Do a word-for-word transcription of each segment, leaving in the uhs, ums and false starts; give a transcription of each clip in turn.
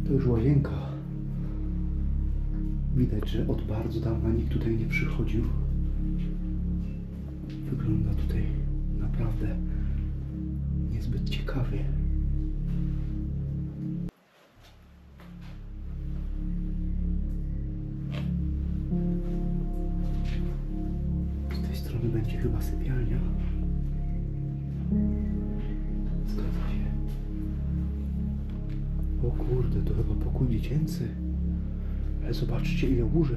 To już łazienka. Widać, że od bardzo dawna nikt tutaj nie przychodził. Wygląda tutaj naprawdę niezbyt ciekawie. Z tej strony będzie chyba sypialnia. Zgadza się. O kurde, to chyba pokój dziecięcy. Ale zobaczcie, ile łóżek.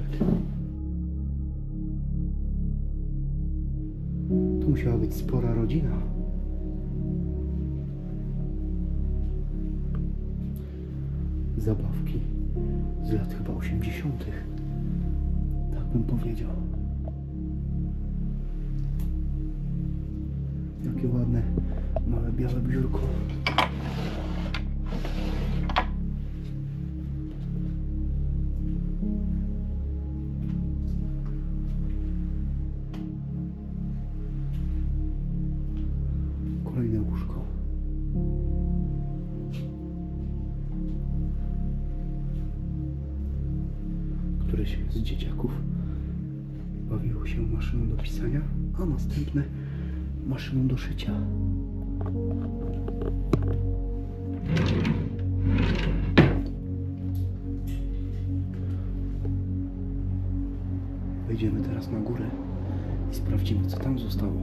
To musiała być spora rodzina. Zabawki z lat chyba osiemdziesiątych. Tak bym powiedział. Jakie ładne, małe, białe biurko. Kolejne łóżko. Któreś z dzieciaków bawiło się maszyną do pisania, a następne maszyną do szycia. Wejdziemy teraz na górę i sprawdzimy, co tam zostało.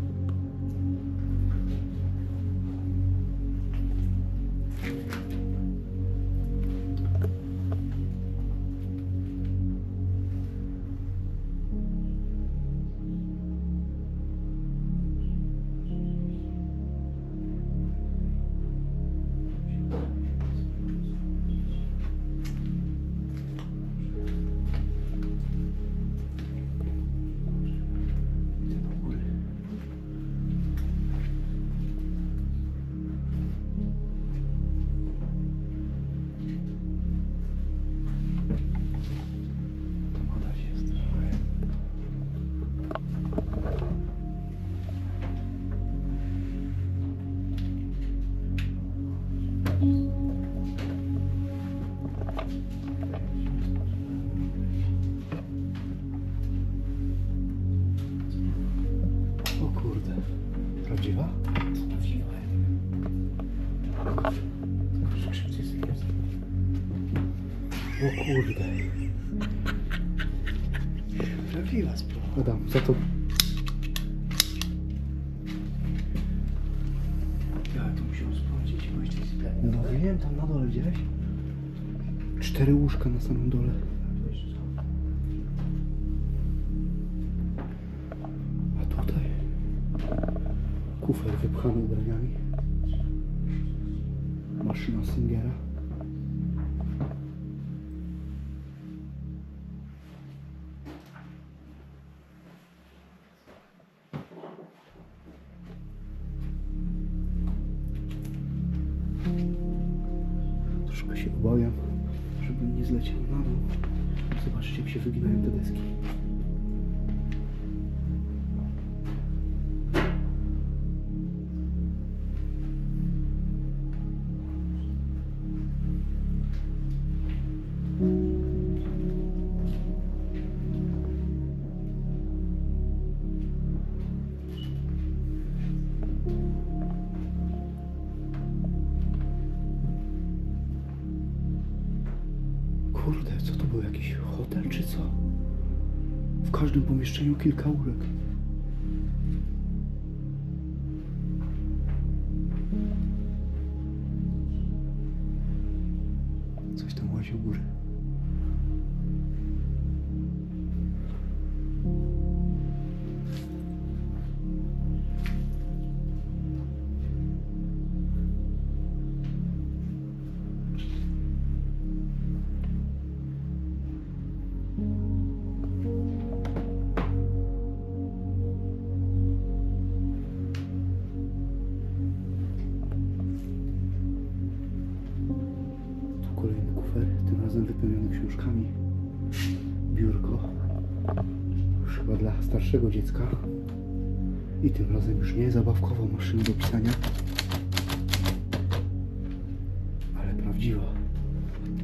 O kurde, prawdziwa? Prawdziwa. O kurde. Prawdziwa sprawa. Adam, za to... Ja to musiałem sprawdzić, bo jeszcze sypialnia. No wiem, tam na dole widziałeś? Cztery łóżka na samym dole. A tutaj kufer wypchany ubraniami. Maszyna Singera. Troszkę się obawiam, żebym nie zleciał na dół. Zobaczcie, jak się wyginają te deski. Kurde, co to był? Jakiś hotel czy co? W każdym pomieszczeniu kilka łóżek. Coś tam łazi u góry. Kolejny kufer, tym razem wypełniony książkami. Biurko, już chyba dla starszego dziecka. I tym razem już nie zabawkową maszynę do pisania, ale prawdziwa.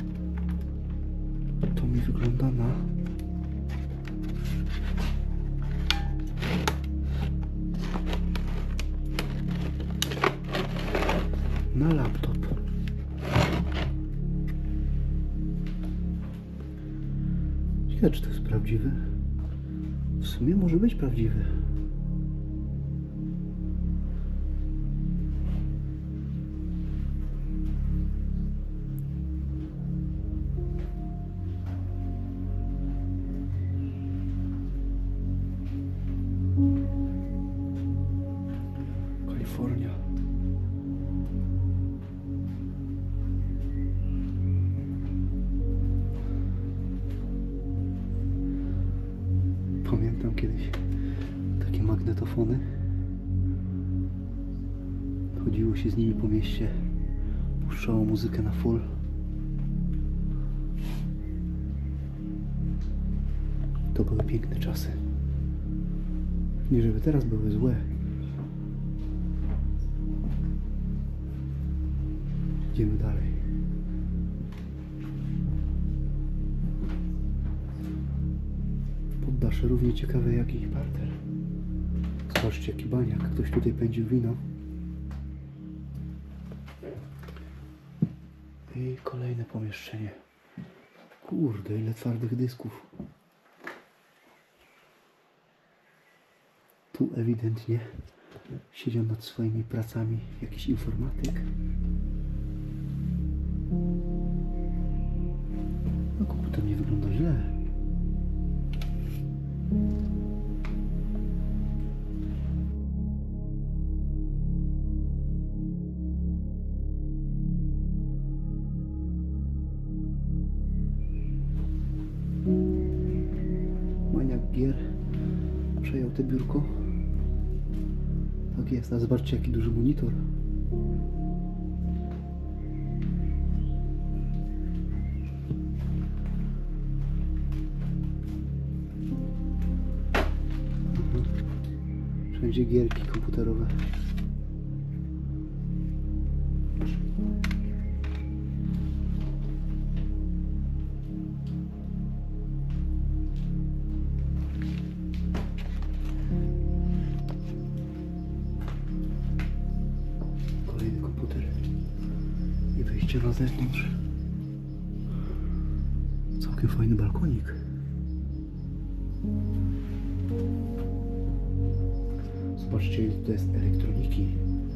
To mi wygląda na... na laptop. Ciekawe, czy to jest prawdziwy? W sumie może być prawdziwy. Kalifornia. Pamiętam kiedyś takie magnetofony. Chodziło się z nimi po mieście, puszczało muzykę na full. To były piękne czasy. Nie żeby teraz były złe. Idziemy dalej. Poddasze równie ciekawe jak ich parter. Zobaczcie jaki baniak, ktoś tutaj pędził wino. I kolejne pomieszczenie. Kurde, ile twardych dysków. Tu ewidentnie siedział nad swoimi pracami jakiś informatyk. No komputer nie wygląda źle. Maniak gier przejął te biurko. Tak jest, a zobaczcie jaki duży monitor. Wszędzie gierki komputerowe. Kolejny komputer i wyjście na zewnątrz. Całkiem fajny balkonik. Zobaczcie, ile to jest elektroniki.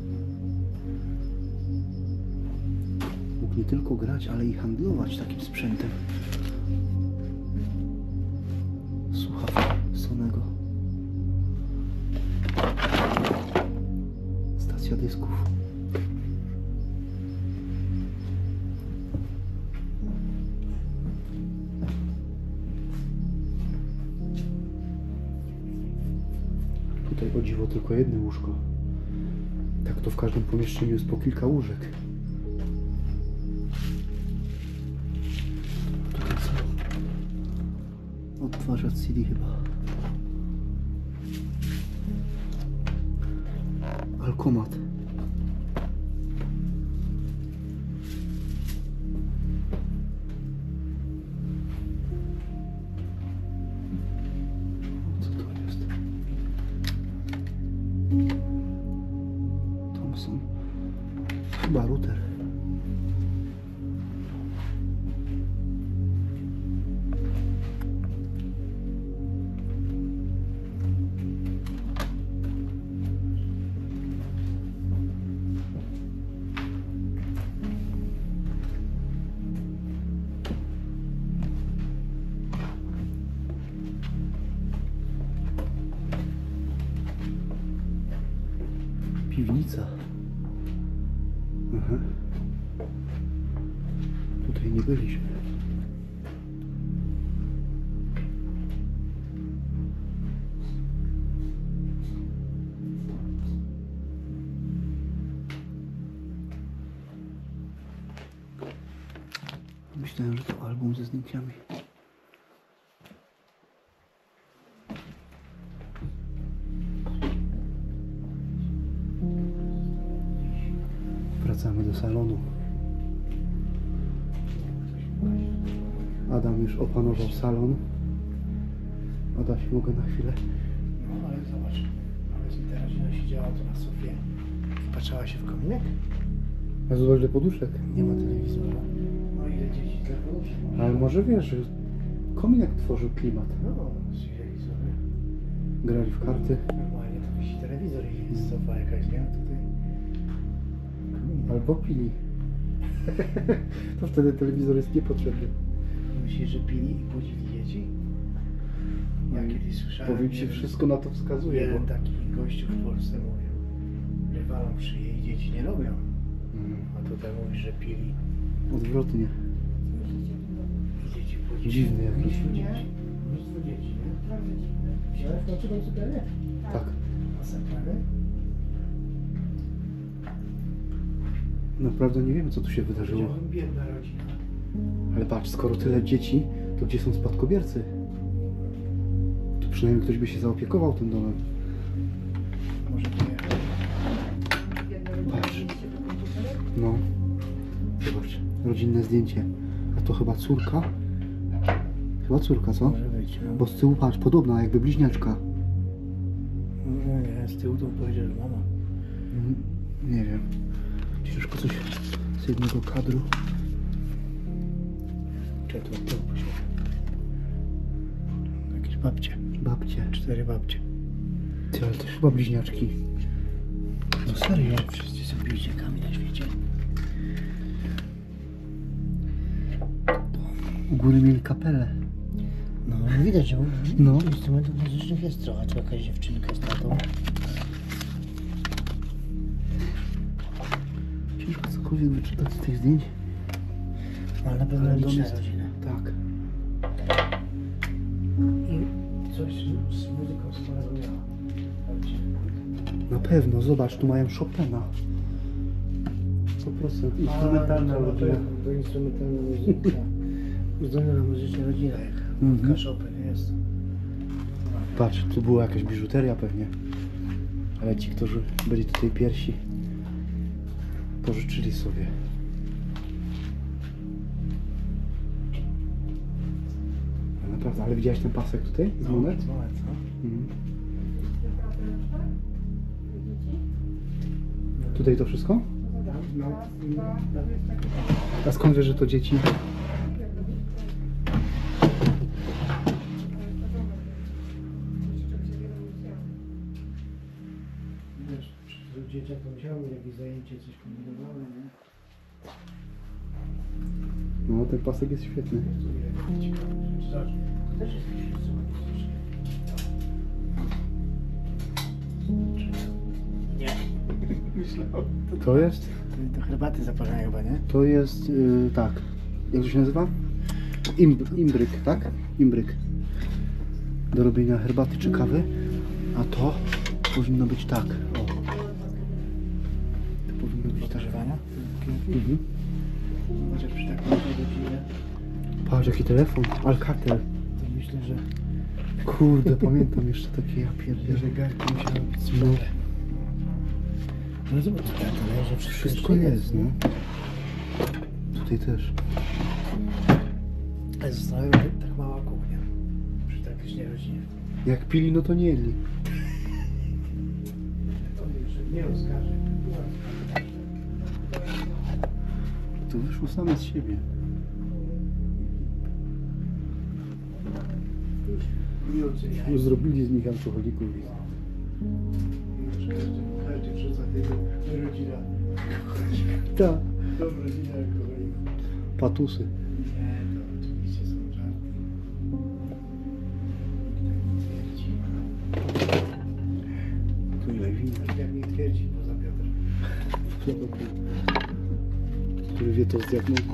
Mógł nie tylko grać, ale i handlować takim sprzętem. Słuchawka Sonego. Stacja dysków. Tutaj o dziwo tylko jedno łóżko. Tak to w każdym pomieszczeniu jest po kilka łóżek. Tutaj co? Odtwarzacz C D chyba. Alkomat. Co to jest? Thomson. Chyba router. Piwnica. Aha. Tutaj nie byliśmy. Myślałem, że to album ze zdjęciami. Wracamy do salonu. Adam już opanował salon. Adaś, mogę na chwilę? No ale zobacz, nawet mi ta rodzina siedziała tu na sofie i patrzała się w kominek. A zobacz, ile poduszek. Nie ma telewizora. No ile dzieci dla poduszek może? Ale może wiesz, że kominek tworzył klimat. No, z telewizory. Grali w karty. Normalnie to wisi telewizor i jest sofa jakaś, nie? Tutaj. Kominek. Albo pili. To wtedy telewizor jest niepotrzebny. Myślisz, że pili i budzili dzieci? Ja kiedyś słyszałem, Powiem ci, jeden- wszystko na to wskazuje. jeden Bo... taki gościu w Polsce mówił, że walą w szyję i dzieci nie robią. Mm, A tutaj mówisz, że pili odwrotnie. i dzieci budzili. Dziwny jakiś. Mnóstwo dzieci. Mnóstwo dzieci, nie? Wziąłeś w nocy tą sypialnię? Tak. A sakrany? Naprawdę nie wiemy, co tu się wydarzyło. Powiedziałbym, biedna rodzina. Ale patrz, skoro tyle dzieci, to gdzie są spadkobiercy? To przynajmniej ktoś by się zaopiekował tym domem. Może pojechać. Patrz. No. Zobacz, rodzinne zdjęcie. A to chyba córka? Chyba córka, co? Może być. No. Bo z tyłu, patrz, podobna, jakby bliźniaczka. Może nie, z tyłu to powiedział, że mama. Mm, Nie wiem. Ciężko coś z jednego kadru. Czy tu, tu, jakieś babcie. Babcie. Cztery babcie. Ty, ale to chyba bliźniaczki. No serio? Wszyscy są bliźniakami na świecie. U góry mieli kapelę. No widać, że No. instrumentów muzycznych jest trochę. Tu jakaś dziewczynka z tatą. Ciężko cokolwiek wyczytać z tych zdjęć. Ale na pewno Ale dom liczna jest- rodzina. Tak. I coś z muzyką wspólnego miała. Na pewno, zobacz, tu mają Chopina. sto procent. Instrumentalna A, to na rodzina. pewno, To instrumentalna muzyka. Uzdolniona muzycznie rodzina jak Mhm. Chopin jest. Patrz, tu była jakaś biżuteria pewnie. Ale ci, którzy byli tutaj pierwsi, pożyczyli sobie. Ale naprawdę, ale widziałeś ten pasek tutaj? Z monet? Z monet, no. Mhm. Tutaj to wszystko? No, A skąd wiesz, że to dzieci? wiesz, przy dzieciach to musiało mieć jakieś zajęcie, coś kombinowały, nie? No, ten pasek jest świetny. Tu ile ciekawych rzeczy. Zobacz, to też jest jakiś instrument muzyczny. Nie. Myślałem. To jest? Do herbaty zaparzenia chyba, nie? To jest, yy, tak. Jak to się nazywa? Imb imbryk, tak? Imbryk. Do robienia herbaty czy kawy. A to powinno być tak. O. To powinno być tak. Zaparzywania? Mhm. Zobacz, jak przy tak małej rodzinie, Patrz, jaki telefon. Alcatel. to myślę, że Kurde, pamiętam jeszcze takie, ja pierdzielę. zegarki musiały być No. spore. No zobacz, tak, ale że Wszystko jest, no. Tutaj też. Ale została tak mała kuchnia przy tak licznej rodzinie. Jak pili, no to nie jedli. To nie oskarży. To wyszło same z siebie. Już zrobili z nich alkoholików. Każdy, każdy wrzuca tego, rodzina. Tak. Dobra, rodzina alkoholików. Patusy. Nie, to oczywiście są żarty. Nikt tak nie twierdzi. Tu ile wina. Nikt tak nie twierdzi poza Piotrem. Który wie to zdiagnozował.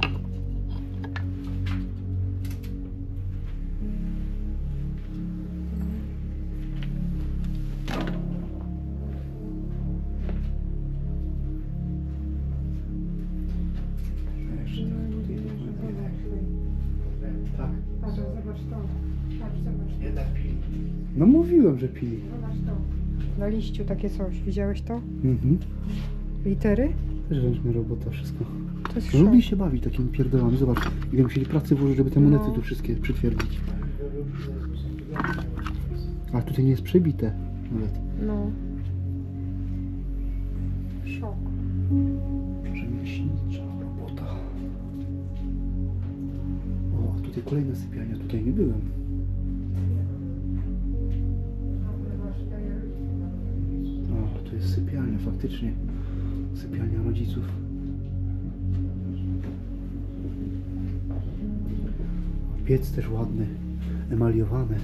Tak. Patrz, zobacz to. Patrz, zobacz. Jednak pili. No mówiłem, że pili. Zobacz to. Na liściu takie coś. Widziałeś to? Mhm. Litery? Też ręczna robota, wszystko. To jest Lubi szok. się bawić takimi pierdołami. Zobacz, ile musieli pracy włożyć, żeby te No. monety tu wszystkie przytwierdzić. A tutaj nie jest przebite nawet. No. Szok. Rzemieślnicza robota. O, a tutaj kolejna sypialnia. Tutaj nie byłem. O, tu jest sypialnia, faktycznie. Sypialnia rodziców. Piec też ładny, emaliowany.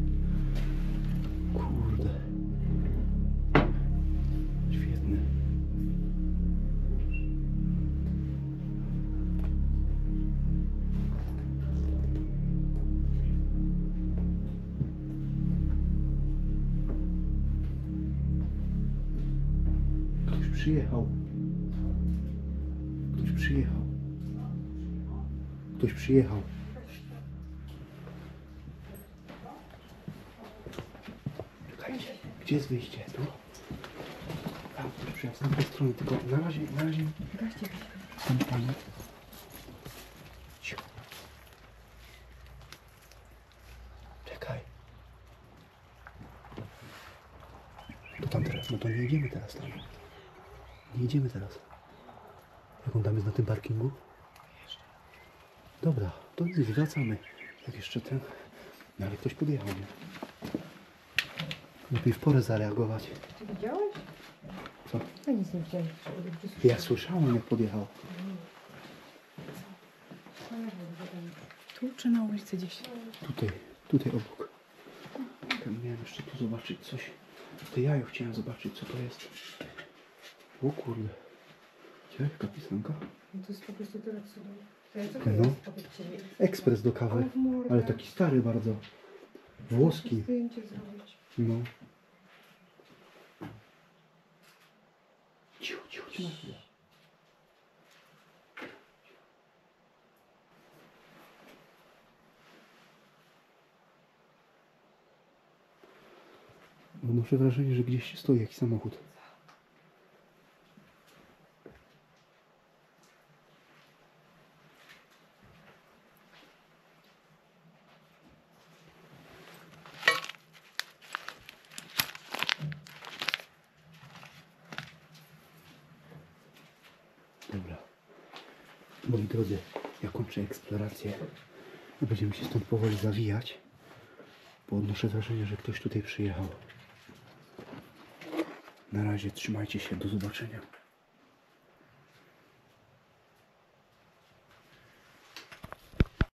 Kurde. Świetny. Ktoś przyjechał. Ktoś przyjechał. Ktoś przyjechał. Czekajcie, gdzie jest wyjście? Tu? Tam, ktoś przyjechał z tamtej strony, tylko na razie, na razie... Tam pani. Cicho. Czekaj. To tam teraz, no to nie idziemy teraz tam. Nie idziemy teraz. Jak on tam jest na tym parkingu? Dobra, to nic, wracamy. Jak jeszcze ten... No ale ktoś podjechał, nie? Lepiej w porę zareagować. Ty widziałeś? Co? Ja nic nie widziałem. Ja słyszałem, jak podjechał. Tu czy na ulicy gdzieś? Tutaj, tutaj obok. Tam miałem jeszcze tu zobaczyć coś. To jajo chciałem zobaczyć, co to jest. O kurde. Widziałeś, jaka pisanka? No to jest po prostu tyle cudu. To ja co No. teraz powiedzcie mi? Ekspres do kawy. O, w mordę. Ale taki stary bardzo. Włoski. Zdjęcie zrobić. No. Cicho, cicho, cicho. Odnoszę wrażenie, że gdzieś stoi jakiś samochód. Dobra. Moi drodzy, ja kończę eksplorację. Będziemy się stąd powoli zawijać, bo odnoszę wrażenie, że ktoś tutaj przyjechał. Na razie trzymajcie się, do zobaczenia.